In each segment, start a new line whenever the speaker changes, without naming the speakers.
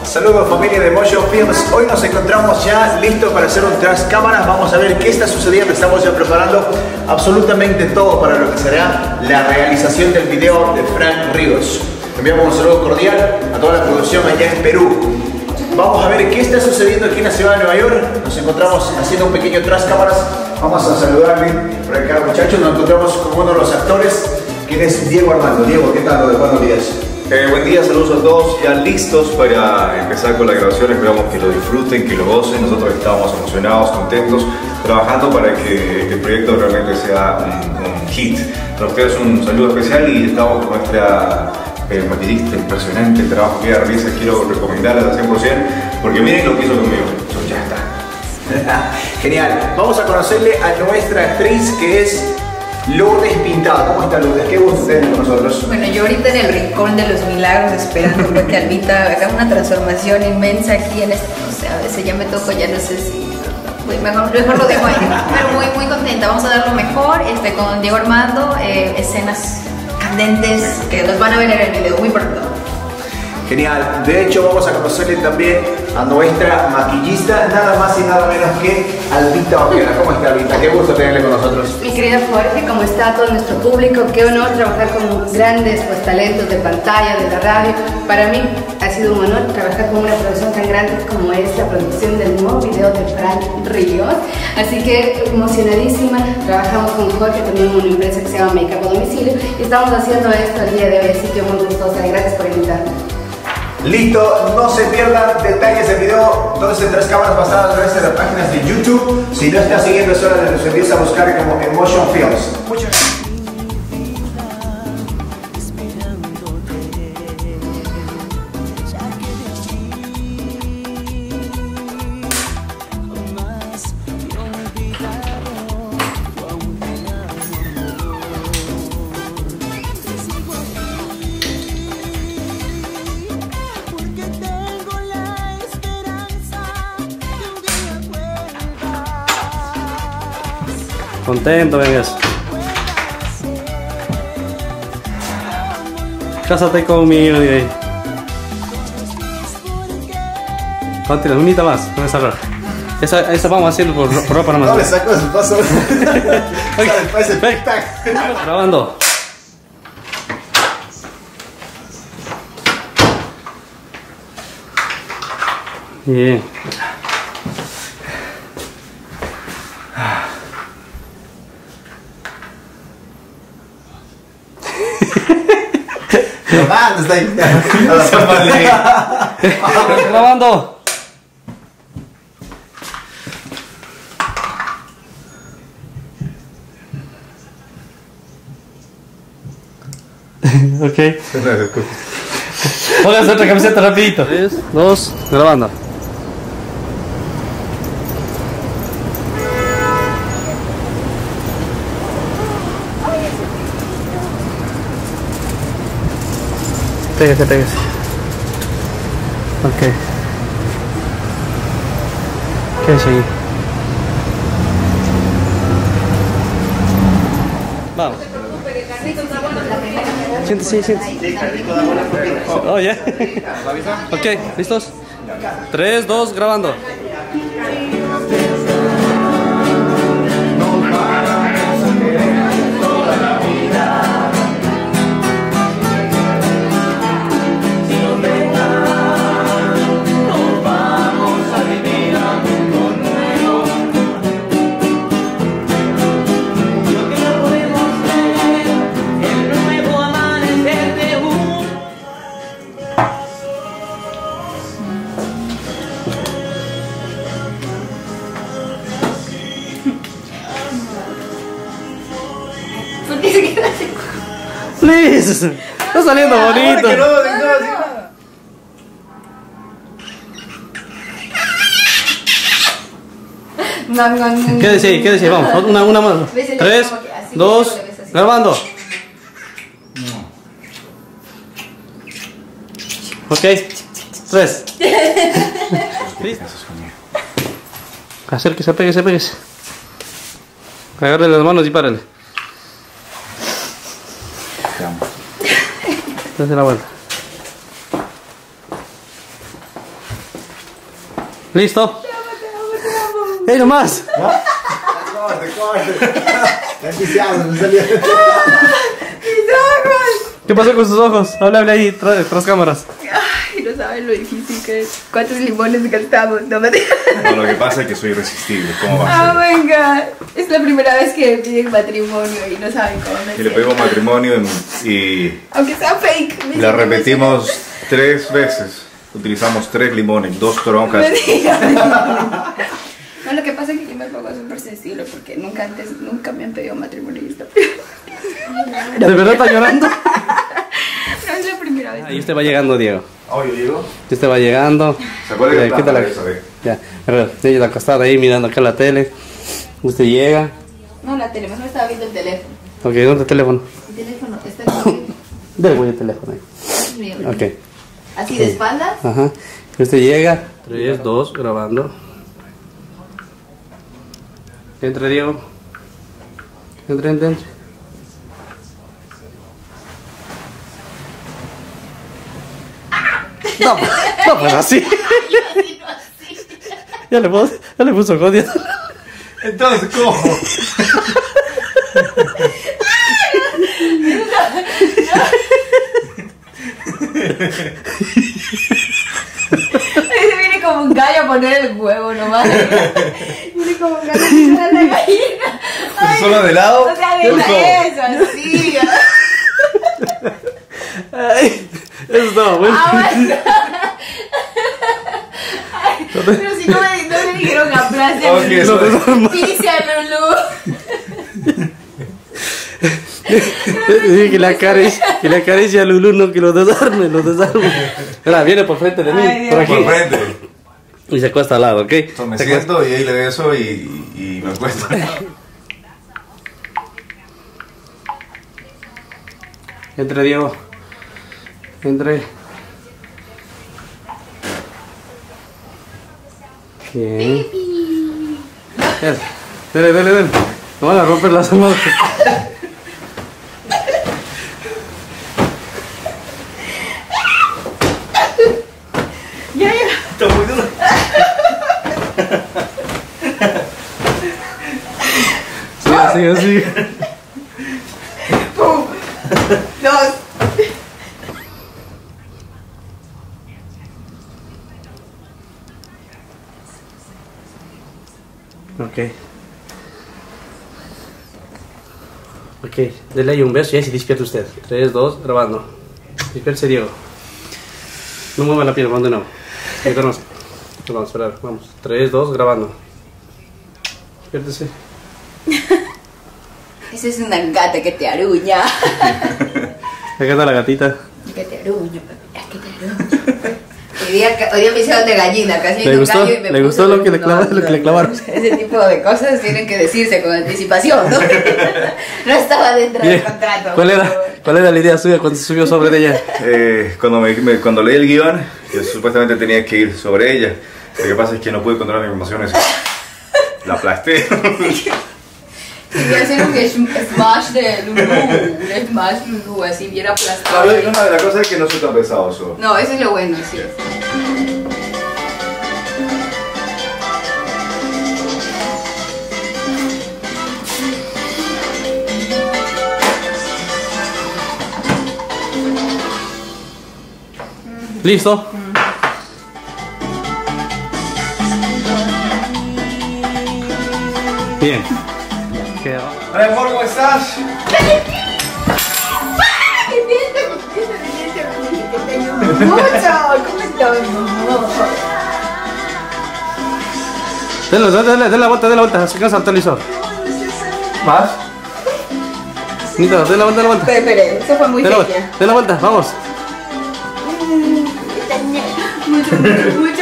Saludos familia de Motion Films. Hoy nos encontramos ya listos para hacer un tras cámaras. Vamos a ver qué está sucediendo. Estamos ya preparando absolutamente todo para lo que será la realización del video de Frank Ríos. Enviamos un saludo cordial a toda la producción allá en Perú. Vamos a ver qué está sucediendo aquí en la ciudad de Nueva York. Nos encontramos haciendo un pequeño tras cámaras. Vamos a saludarle por acá, muchachos. Nos encontramos con uno de los actores, quien es Diego Armando. Diego, ¿qué tal? Buenos días.
Buen día, saludos a todos, ya listos para empezar con la grabación. Esperamos que lo disfruten, que lo gocen. Nosotros estamos emocionados, contentos, trabajando para que el proyecto realmente sea un hit. Para ustedes un saludo especial y estamos con nuestra maquillista impresionante, el trabajo que ella realiza. Quiero recomendarla al 100% porque miren lo que hizo conmigo. Eso ya está.
Genial. Vamos a conocerle a nuestra actriz que es Lourdes Pintado. ¿Cómo está Lourdes? Qué gusto tenerla con nosotros.
Bueno, yo ahorita en el rincón de los milagros esperando que Albita haga una transformación inmensa aquí en este, o sea, a veces ya me toco, ya no sé si mejor lo dejo ahí, pero muy contenta. Vamos a dar lo mejor con Diego Armando, escenas candentes que los van a ver en el video muy pronto.
Genial. De hecho, vamos a conocerle también a nuestra maquillista, nada más y nada menos que Albita Oquera. ¿Cómo está, Albita? Qué gusto tenerle con nosotros.
Mi querida Jorge, ¿cómo está todo nuestro público? Qué honor trabajar con grandes talentos de pantalla, de la radio. Para mí ha sido un honor trabajar con una producción tan grande como es la producción del nuevo video de Frank Ríos. Así que emocionadísima. Trabajamos con Jorge, también en una empresa que se llama Make Up a Domicilio. Y estamos haciendo esto el día de hoy, así que muy gustosa y gracias por invitarme.
Listo, no se pierdan detalles del video, todas estas cámaras basadas a través de las páginas de YouTube. Si no estás siguiendo, es hora de nos empieza a buscar como Emotion Films.
Contento, vengas. Cásate conmigo, de ahí. Ponte una unita más, no me salga. Esa vamos a hacerlo por ropa nomás.
No le saco su paso.
Grabando. Bien.
Está ahí.
Grabando. Ok. Póngase otra camiseta rapidito. 3, 2, grabando. Pégase. Ok. ¿Qué es ahí? Vamos. Siéntese. Oh, ya. Ok, ¿listos? 3, 2, grabando. Please, está saliendo bonito. Quédese, vamos, una más. 3, 2, grabando. Ok, 3. ¿Listo? Acérquese, péguese. Agárrele las manos y párale. Dase la vuelta. ¿Listo? ¡Ey, nomás!
Corte. Entusiasmo, me salió.
¿Qué pasó con sus ojos? Habla ahí, tras cámaras.
Ay, no saben lo difícil que es. ¿Cuántos limones gastamos? No me digas.
No, lo que pasa es que soy irresistible. ¿Cómo va a
Oh
ser?
my god. Es la primera vez que me piden matrimonio y no saben cómo me
Y le
siento.
pedimos matrimonio y
Aunque sea fake. me
la
siento
repetimos 3 veces. Utilizamos 3 limones, 2
emocionada.
troncas.
No me digas. No, lo que pasa es que yo me pongo súper sensible porque nunca me han pedido matrimonio y esto.
¿De verdad está llorando?
No es la primera vez.
Ahí usted va llegando, Diego.
Oh, yo llego.
Usted va llegando.
¿Se acuerda que
Ya,
planta
quítala.
eso,
Ya, ella está acostada ahí mirando acá la tele. Usted llega.
No, la tele, mejor estaba viendo el teléfono.
Ok, ¿dónde está el teléfono?
El teléfono está conmigo.
Dele, voy el teléfono ahí.
Es mío.
Ok.
Así de espaldas.
Ajá. Usted llega. 3, 2, grabando. Entre, Diego. Entre. No, pues así. Ya le puso código.
Entonces, ¿cómo?
Ahí se viene como un gallo a poner el huevo nomás. Viene como un gallo a poner la gallina. Ay,
¿Solo de lado?
o sea,
¿Por cómo?
deja eso, así.
Ay, eso estaba bueno.
Bueno. Ay, pero si no me dijeron aplaste a
Ok,
Lulú.
eso-
Pise a Lulú.
Que le acaricia a Lulú, no que lo desarme. Ahora, viene por frente de mí,
Ay,
por
Dios.
aquí.
Por frente.
Y se acuesta al lado, ¿ok?
Entonces me
Se acuesta.
siento y ahí le beso y me acuesto.
Entre, Diego. Entre. Bien. Dale. No van a romper las almohadas.
Ya.
Está muy duro.
Sigue.
Pum. 2.
Ok, dele ahí un beso y ahí se despierta usted. 3, 2, grabando. Despiértese, Diego. No mueva la pierna, vamos de nuevo. Vamos a esperar, vamos. 3, 2, grabando. Despiértese.
Esa es una gata que te aruña.
Acá está la gatita.
Que te aruño, papi. Que te aruño. Hoy día me hicieron de gallina, casi
¿Le
un
gustó?
gallo y me
¿Le
puso
gustó lo que le
no,
clavaron?
Ese tipo de cosas tienen que decirse con anticipación, ¿no? No estaba dentro del contrato.
¿Cuál era la idea suya cuando se subió sobre ella?
Cuando leí el guión, yo supuestamente tenía que ir sobre ella. Lo que pasa es que no pude controlar mis emociones. La aplasté.
Quería hacer un smash de Lulú, un smash Lulú, así bien aplastado.
La cosa es que no soy tan pesado solo.
No, eso es lo bueno, sí.
¿Listo? Bien.
Hola, amor, ¿cómo estás?
Mucho, ¿cómo estás, mamá?
Dale la vuelta, se cansa el televisor.
¿Más?
Nita, dale la vuelta.
Espere, eso fue muy
Dale
seria.
la vuelta, vamos.
Mucho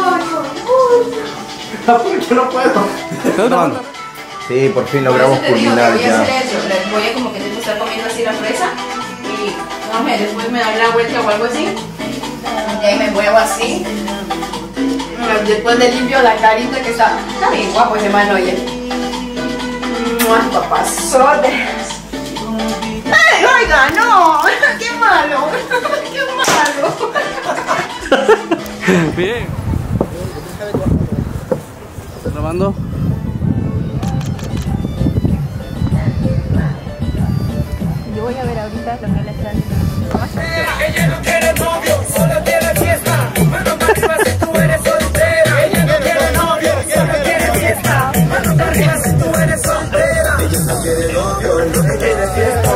Yo no puedo.
Estás grabando.
Sí, por fin logramos
Por eso te digo que
culminar
voy a hacer
ya.
eso, voy a como que tengo que estar comiendo así la fresa y no sé, después me da la vuelta o algo así y ahí me muevo así. Después le limpio la carita que está bien guapo ese man, oye. Papazote. ¡Ay, oiga, no! ¡Qué malo! ¡Qué malo!
Bien. grabando.
Yo voy a ver ahorita lo que le están diciendo.
Ella no quiere novio, solo quiere fiesta. Mano para arriba si tú eres soltera. Ella no quiere novio, solo quiere fiesta. Mano para arriba si tú eres soltera. Ella no quiere novio, lo que quiere fiesta.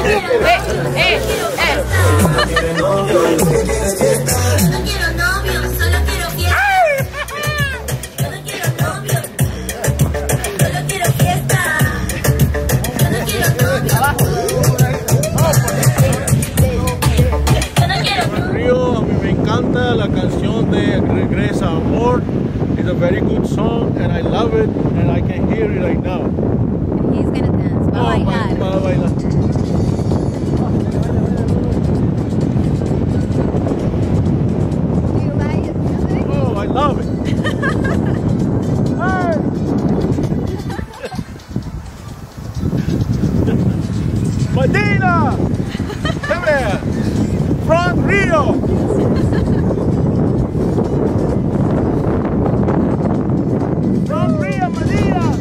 Ella no quiere novio, lo que quiere fiesta.
No quiero novio, solo quiero fiesta. Yo no quiero novio, solo quiero fiesta. Yo no quiero novio.
Río, a mí me encanta la canción de Regresa Amor. It's a very good song and I love it and I can hear it right now.
He's gonna dance. Va a bailar.
Va a bailar.
Do you like his music?
Oh, I love it. Medina! Come here! From Rio! From Rio, Medina!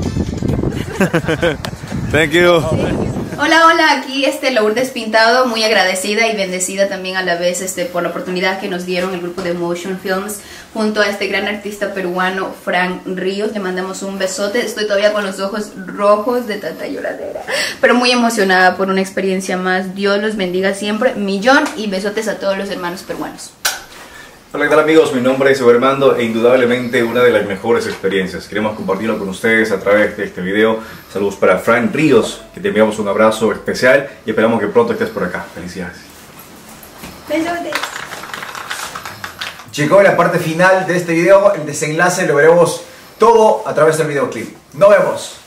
Thank you.
Hola, hola, aquí Lourdes Pintado, muy agradecida y bendecida también a la vez por la oportunidad que nos dieron el grupo de Motion Films junto a este gran artista peruano, Frank Ríos. Le mandamos un besote, estoy todavía con los ojos rojos de tanta lloradera, pero muy emocionada por una experiencia más. Dios los bendiga siempre, millón, y besotes a todos los hermanos peruanos.
Hola, ¿qué tal amigos? Mi nombre es Armando e indudablemente una de las mejores experiencias. Queremos compartirlo con ustedes a través de este video. Saludos para Frank Ríos, que te enviamos un abrazo especial y esperamos que pronto estés por acá. Felicidades.
Besotes.
Llegó la parte final de este video, el desenlace lo veremos todo a través del videoclip. Nos vemos.